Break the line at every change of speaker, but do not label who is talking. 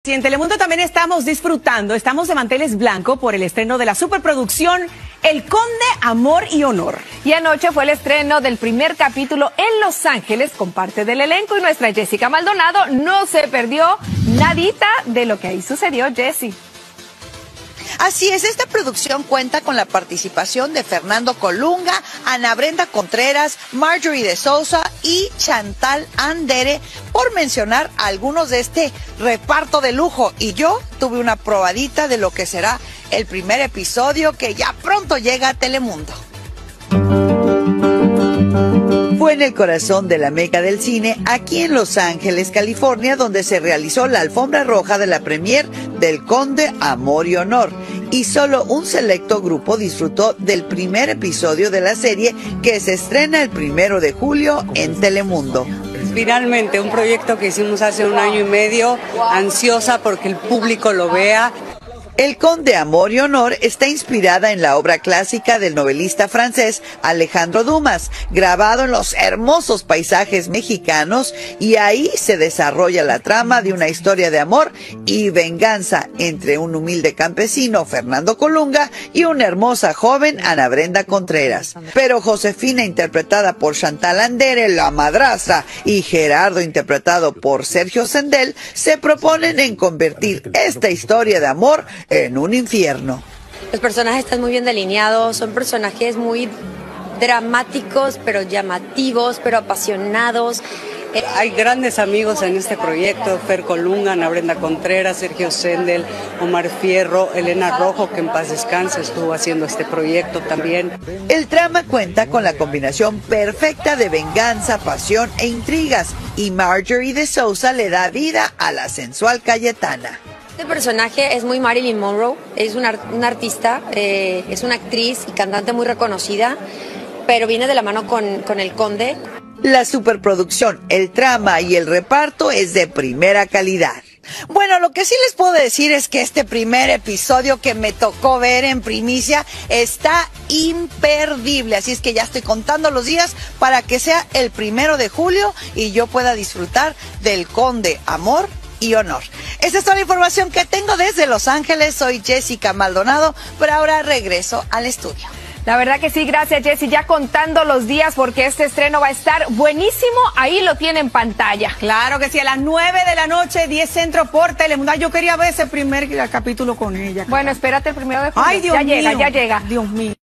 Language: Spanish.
Y en Telemundo también estamos disfrutando, estamos de manteles blanco por el estreno de la superproducción El Conde, Amor y Honor.
Y anoche fue el estreno del primer capítulo en Los Ángeles con parte del elenco y nuestra Jessica Maldonado no se perdió nadita de lo que ahí sucedió, Jessie.
Así es, esta producción cuenta con la participación de Fernando Colunga, Ana Brenda Contreras, Marjorie de Sousa y Chantal Andere, por mencionar algunos de este reparto de lujo. Y yo tuve una probadita de lo que será el primer episodio que ya pronto llega a Telemundo. Fue en el corazón de la meca del cine, aquí en Los Ángeles, California, donde se realizó la alfombra roja de la premier del Conde, Amor y Honor. Y solo un selecto grupo disfrutó del primer episodio de la serie que se estrena el 1 de julio en Telemundo.
Finalmente, un proyecto que hicimos hace 1 año y medio, ansiosa porque el público lo vea.
El Conde, Amor y Honor está inspirada en la obra clásica del novelista francés Alejandro Dumas, grabado en los hermosos paisajes mexicanos, y ahí se desarrolla la trama de una historia de amor y venganza entre un humilde campesino, Fernando Colunga, y una hermosa joven, Ana Brenda Contreras. Pero Josefina, interpretada por Chantal Andere, la madrastra, y Gerardo, interpretado por Sergio Sendel, se proponen en convertir esta historia de amor en un infierno.
Los personajes están muy bien delineados, son personajes muy dramáticos, pero llamativos, pero apasionados.
Hay grandes amigos en este proyecto: Fer Colunga, Ana Brenda Contreras, Sergio Sendel, Omar Fierro, Elena Rojo, que en paz descanse, estuvo haciendo este proyecto también.
El trama cuenta con la combinación perfecta de venganza, pasión e intrigas, y Marjorie de Sousa le da vida a la sensual Cayetana.
Este personaje es muy Marilyn Monroe, es una artista, es una actriz y cantante muy reconocida, pero viene de la mano con el Conde.
La superproducción, el trama y el reparto es de primera calidad. Bueno, lo que sí les puedo decir es que este primer episodio que me tocó ver en primicia está imperdible, así es que ya estoy contando los días para que sea el 1 de julio y yo pueda disfrutar del Conde, Amor y Honor. Esa es toda la información que tengo desde Los Ángeles. Soy Jessica Maldonado, pero ahora regreso al estudio.
La verdad que sí, gracias Jessie, ya contando los días porque este estreno va a estar buenísimo, ahí lo tiene en pantalla.
Claro que sí, a las 9 de la noche, 10 Centro por Telemundo. Yo quería ver ese primer capítulo con ella.
Bueno, espérate el 1 de julio.
Ay, Dios mío.
Ya llega.
Dios mío.